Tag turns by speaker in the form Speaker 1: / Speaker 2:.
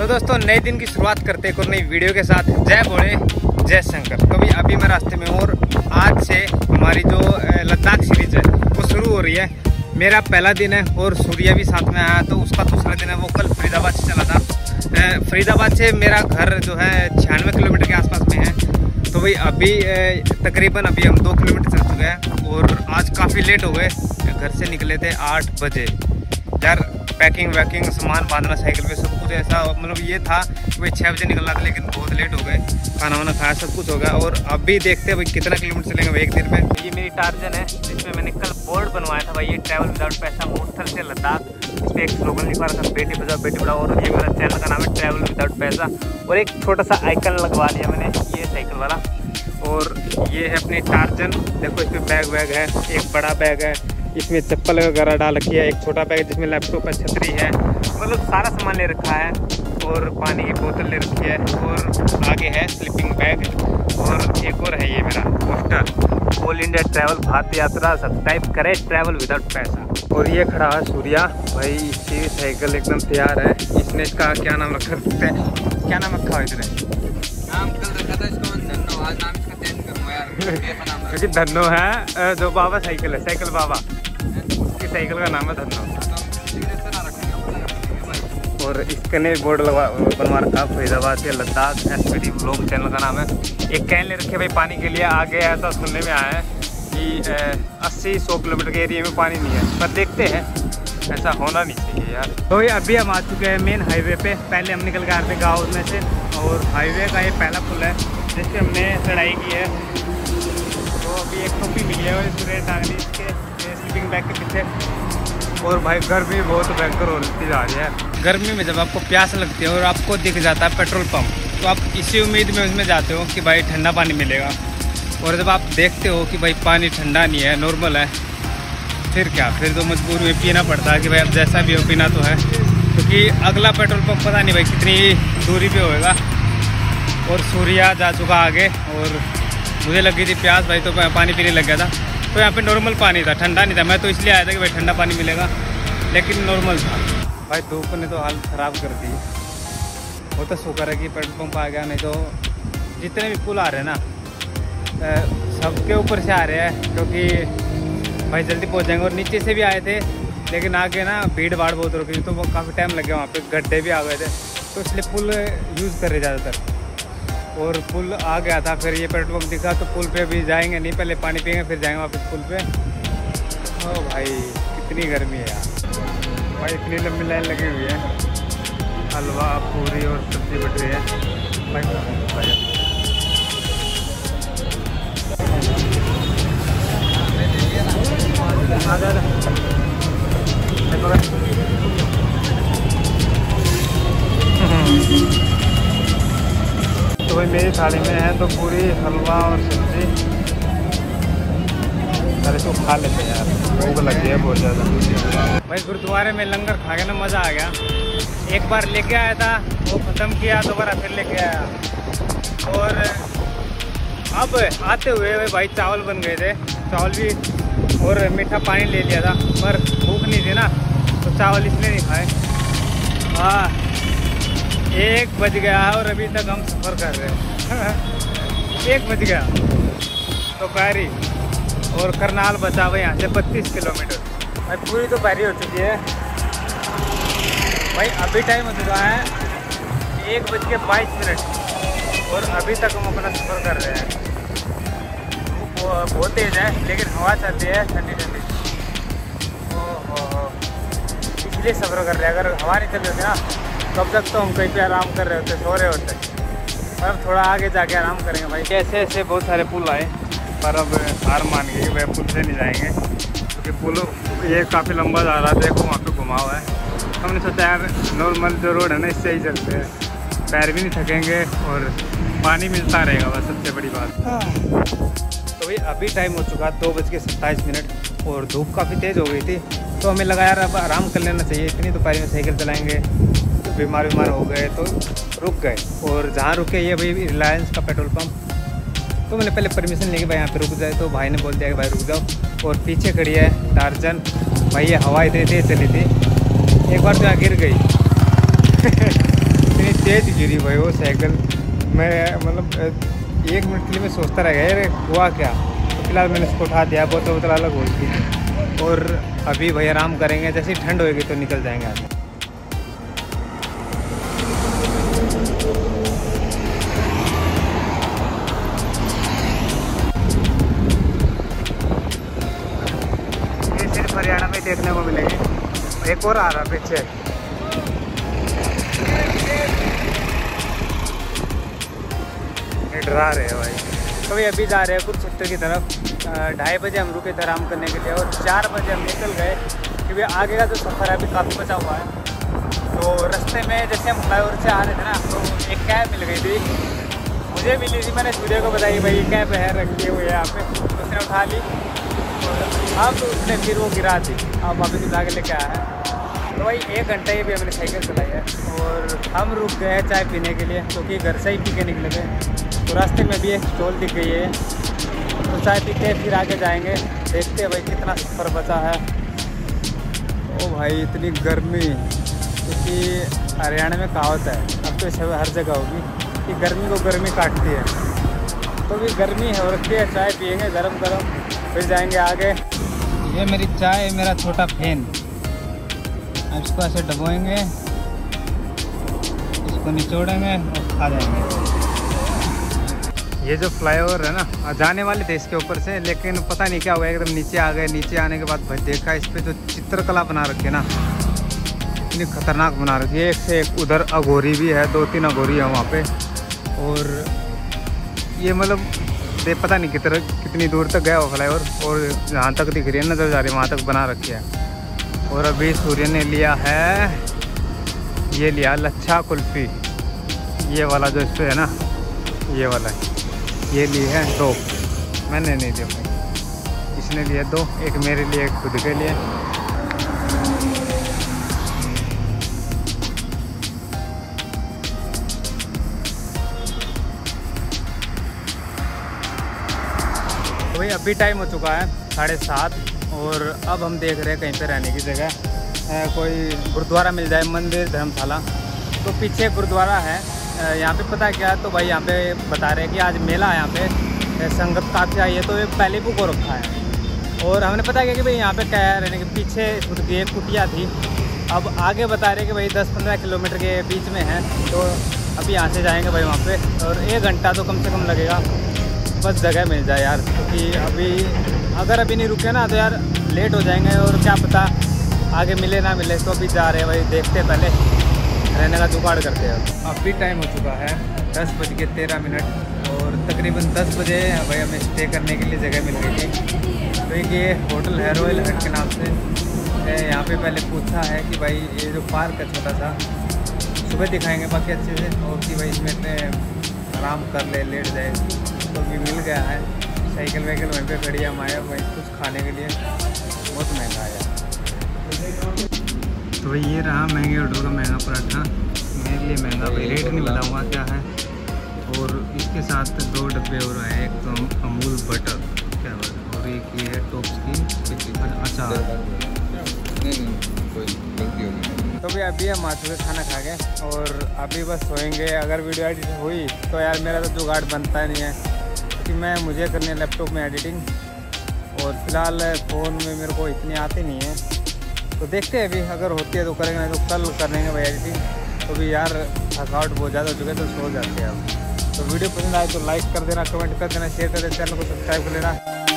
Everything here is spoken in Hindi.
Speaker 1: दोस्तों नए दिन की शुरुआत करते एक और नई वीडियो के साथ। जय भोले जय शंकर। तो भी अभी मैं रास्ते में हूँ और आज से हमारी जो लद्दाख सीरीज है वो शुरू हो रही है। मेरा पहला दिन है और सूर्या भी साथ में आया, तो उसका दूसरा दिन है। वो कल फरीदाबाद से चला था। फरीदाबाद से मेरा घर जो है 96 किलोमीटर के आसपास में है। तो भाई अभी तकरीबन अभी हम 2 किलोमीटर चल चुके हैं और आज काफ़ी लेट हो गए। घर से निकले थे 8 बजे। यार पैकिंग वैकिंग सामान बांधना साइकिल पे सब कुछ ऐसा, मतलब ये था कि भाई 6 बजे निकलना था, लेकिन बहुत लेट हो गए। खाना वाना खाया, सब कुछ हो गया और अभी देखते हैं भाई कितना किलोमीटर चलेंगे भाई एक दिन में। ये मेरी टार्जन है जिसमें मैंने कल बोर्ड बनवाया था भाई, ये ट्रैवल विदाउट पैसा मूर्थल से लद्दाख। इस पर एक स्लोगन लिखवा रखा, बेटी बचाओ बेटी पढ़ाओ। और ये मेरा चैनल का नाम है ट्रैवल विदाउट पैसा। और एक छोटा सा आइकन लगवा लिया मैंने, ये साइकिल वाला। और ये है अपनी टार्जन, देखो इसमें बैग वैग है, एक बड़ा बैग है, इसमें चप्पल वगैरह डाल रखी है, एक छोटा बैग जिसमें लैपटॉप है, छतरी है, मतलब सारा सामान ले रखा है। और पानी की बोतल ले रखी है और आगे है स्लीपिंग बैग। और एक और है ये मेरा poster, all India travel Bharat Yatra, subscribe करें ट्रैवल विदाउट पैसा। और ये खड़ा है सूर्या भाई, इसकी साइकिल एकदम तैयार है। इसने इसका क्या नाम रखा है, क्या नाम रखा है इसने?
Speaker 2: नाम कल रखा था इसको धन्नो, आज नाम इसका चेंज करूंगा यार, कैसा नाम
Speaker 1: क्योंकि धन्नो है जो बाबा साइकिल है, साइकिल बाबा, उसकी साइकिल का नाम है धन्नो। और इसके बोर्ड बनवा रखा फरीदाबाद से लद्दाख, SPD व्लॉग चैनल का नाम है। एक कैन ले रखे भाई पानी के लिए। आगे आया था, सुनने में आया है कि 80-100 किलोमीटर के एरिया में पानी नहीं है, पर देखते हैं, ऐसा होना नहीं चाहिए यार। तो ये अभी हम आ चुके हैं मेन हाईवे पे। पहले हम निकल के आए थे गाँव में से, और हाईवे का ये पहला पुल है जिससे हमने चढ़ाई की है। तो अभी एक टोपी मिली है और सूर्य टांगली इसके स्लीपिंग बैग के पीछे। और भाई गर्मी बहुत भयंकर होती जा रही है। गर्मी में जब आपको प्यास लगती है और आपको दिख जाता है पेट्रोल पंप, तो आप इसी उम्मीद में उसमें जाते हो कि भाई ठंडा पानी मिलेगा। और जब आप देखते हो कि भाई पानी ठंडा नहीं है, नॉर्मल है, फिर क्या, फिर तो मजबूर में पीना पड़ता है कि भाई अब जैसा भी हो पीना तो है। क्योंकि अगला पेट्रोल पंप पता नहीं भाई कितनी दूरी पे होएगा। और सूर्या जा चुका आगे और मुझे लगी थी प्यास भाई, तो पानी पीने लग गया था। तो यहाँ पे नॉर्मल पानी था, ठंडा नहीं था। मैं तो इसलिए आया था कि भाई ठंडा पानी मिलेगा, लेकिन नॉर्मल था भाई। धूप ने तो हालत ख़राब कर दी। वो तो शुक्र है कि पेट्रोल पंप आ गया, नहीं तो जितने भी पुल आ रहे हैं ना सबके ऊपर से आ रहे हैं, क्योंकि भाई जल्दी पहुँच जाएंगे। और नीचे से भी आए थे, लेकिन आगे ना भीड़ भाड़ बहुत रुकी, तो वो काफ़ी टाइम लग गया। वहाँ पे गड्ढे भी आ गए थे, तो इसलिए पुल यूज़ कर रहे ज़्यादातर। और पुल आ गया था, फिर ये पेट्रोल पंप दिखा, तो पुल पे भी जाएंगे नहीं, पहले पानी पियेंगे फिर जाएंगे वापस पुल पे। ओ भाई कितनी गर्मी है यार भाई, इतनी लंबी लाइन लगी हुई है। हलवा पूरी और सब्जी बट रही है भाई। तो भाई मेरी थाली में है तो पूरी, हलवा और सब्जी। अरे तो खा लेते हैं यार, भूख लग गई है बहुत ज़्यादा भाई। गुरुद्वारे में लंगर खा के ना मज़ा आ गया। एक बार लेके आया था, वो ख़त्म किया, दोबारा फिर लेके आया। और अब आते हुए भाई चावल बन गए थे, चावल भी, और मीठा पानी ले लिया था, पर भूख नहीं थी ना, तो चावल इसलिए नहीं खाए। हाँ 1 बज गया और अभी तक हम सफ़र कर रहे हैं। 1 बज गया दोपहरी, और करनाल बचा हुआ यहाँ से 32 किलोमीटर। भाई पूरी दोपहरी हो चुकी है भाई। अभी टाइम हो चुका है 1:22 और अभी तक हम अपना सफ़र कर रहे हैं। धूप बहुत तेज़ है, लेकिन हवा चलती है ठंडी ठंडी। ओहो, इसलिए सफ़र कर रहे हैं। अगर हवा नहीं चल रही ना, तब तक तो हम कहीं पे आराम कर रहे होते, सो रहे होते। पर थोड़ा आगे जाके आराम करेंगे भाई। ऐसे ऐसे बहुत सारे पुल आए, पर अब हार मान गए कि भाई पुल से नहीं जाएंगे, क्योंकि पुल ये काफ़ी लंबा जा रहा है। देखो वहाँ पे घुमा हुआ है। हमने सोचा यार नॉर्मल जो रोड है ना, इससे ही चलते हैं, पैर भी नहीं थकेंगे और पानी मिलता रहेगा, बस सबसे बड़ी बात। तो भाई अभी टाइम हो चुका 2:27 और धूप काफ़ी तेज़ हो गई थी, तो हमें लगा यार अब आराम कर लेना चाहिए। इतनी दोपहर में साइकिल चलाएँगे, बीमार हो गए तो रुक गए। और जहाँ रुके ये भाई रिलायंस का पेट्रोल पंप, तो मैंने पहले परमिशन लेके भाई यहाँ पे रुक जाए, तो भाई ने बोल दिया कि भाई रुक जाओ। और पीछे खड़ी है टार्जन भाई, ये हवा इतनी तेज चली थी, एक बार तो यहाँ गिर गई। इतनी तेज गिरी भाई वो साइकिल। मैं मतलब 1 मिनट के लिए मैं सोचता रह गया यार हुआ क्या। तो फिलहाल मैंने उसको उठा दिया, बोतल अलग हो गई। और अभी भाई आराम करेंगे, जैसे ही ठंड होएगी तो निकल जाएंगे आगे। ये सिर्फ हरियाणा में देखने को मिलेगी। एक और आ रहा पीछे। डरा रहे हैं भाई। तो अभी जा रहे हैं कुरुक्षेत्र की तरफ। 2:30 बजे हम रुके थे आराम करने के लिए और 4 बजे हम निकल गए, क्योंकि आगे का जो सफ़र है अभी काफ़ी बचा हुआ है। तो रास्ते में जैसे हम फ्लाईओवर से आ रहे थे ना, तो एक कैब मिल गई थी, मुझे मिली थी। मैंने सूर्य को बताई भाई ये कैब है रखी हुई है यहाँ पे, तो उसने उठा ली। अब उसने फिर वो गिरा दी, अब वापस उठा के लेके आया है। तो भाई 1 घंटा ये भी हमने साइकिल चलाई है और हम रुक गए हैं चाय पीने के लिए, क्योंकि घर से ही पी के निकले थे। तो रास्ते में भी एक स्टॉल दिख गई है, तो चाय पीते फिर आगे जाएंगे। देखते हैं भाई कितना सफ़र बचा है। ओ भाई इतनी गर्मी, क्योंकि हरियाणा में कहावत है, अब तो सब हर जगह होगी कि गर्मी को गर्मी काटती है। तो भी गर्मी हो रखी है, चाय पियेंगे गरम गरम, फिर जाएंगे आगे। ये मेरी चाय, मेरा छोटा फैन। अब इसको ऐसे डबोएंगे, इसको निचोड़ेंगे और खा जाएंगे। ये जो फ्लाईओवर है ना, जाने वाले थे इसके ऊपर से, लेकिन पता नहीं क्या हुआ, एकदम नीचे आ गए। नीचे आने के बाद भाई देखा इस पे जो चित्रकला बना रखी है ना, इतनी खतरनाक बना रखी है। एक से एक, उधर अघोरी भी है, 2-3 अघोरी है वहाँ पे। और ये मतलब पता नहीं कितनी दूर तक गया वो फ्लाईओवर, और जहाँ तक दिख रही है नजर जा रही है वहाँ तक बना रखी है। और अभी सूर्य ने लिया है, ये लिया लच्छा कुल्फ़ी, ये वाला जो इस पर है ना, ये वाला है। ये ली है 2, मैंने नहीं लिया भाई, इसने लिए 2, एक मेरे लिए एक खुद के लिए। तो भाई अभी टाइम हो चुका है 7:30 और अब हम देख रहे हैं कहीं पे रहने की जगह कोई गुरुद्वारा मिल जाए, मंदिर धर्मशाला। तो पीछे गुरुद्वारा है। यहाँ पे पता क्या है, तो भाई यहाँ पे बता रहे हैं कि आज मेला है, यहाँ पे संगत काफ़ी आई है, तो ये पहले बुक हो रखा है। और हमने पता किया कि भाई यहाँ पे क्या है रहने के पीछे खुद की एक कुटिया थी। अब आगे बता रहे कि भाई 10-15 किलोमीटर के बीच में है, तो अभी यहाँ से जाएंगे भाई वहाँ पे। और 1 घंटा तो कम से कम लगेगा, बस जगह मिल जाए यार, क्योंकि अभी अगर अभी नहीं रुके ना तो यार लेट हो जाएंगे, और क्या पता आगे मिले ना मिले। तो अभी जा रहे हैं भाई, देखते हैं, पहले रहने का जुगाड़ करते हैं। अभी टाइम हो चुका है 10:13 और तकरीबन 10 बजे भाई हमें स्टे करने के लिए जगह मिल गई थी। तो एक ये होटल है रॉयल हट के नाम से। यहाँ पे पहले पूछा है कि भाई ये जो पार्क है छोटा सा, सुबह दिखाएंगे बाकी अच्छे से, और कि भाई इसमें आराम कर ले, लेट जाए। तो अभी मिल गया है, साइकिल वाइकिल वहीं पे खड़ी है। हम आए भाई कुछ खाने के लिए, बहुत महंगा है। तो भाई ये रहा महंगे होटल का महंगा पराठा, मेरे लिए महंगा भाई, रेट नहीं बताऊँगा क्या है। और इसके साथ 2 डब्बे और आए, एक तो अमूल बटर क्या बात है, और एक ये है टॉप्स की अचार। तो भाई अभी हम आ चुके खाना खा के, और अभी बस सोएंगे। अगर वीडियो एडिट हुई तो यार मेरा तो जुगाड़ बनता नहीं है, क्योंकि मुझे करनी है लैपटॉप में एडिटिंग, और फिलहाल फ़ोन में मेरे को इतनी आती नहीं है। तो देखते हैं अभी, अगर होती है तो करेंगे, नहीं तो कल करेंगे भाई एडिटिंग। तो भी यार थकावट बहुत ज़्यादा हो चुका है, तो सो जाते हैं अब। तो वीडियो पसंद आए तो लाइक कर देना, कमेंट कर देना, शेयर कर देना, चैनल को सब्सक्राइब कर लेना।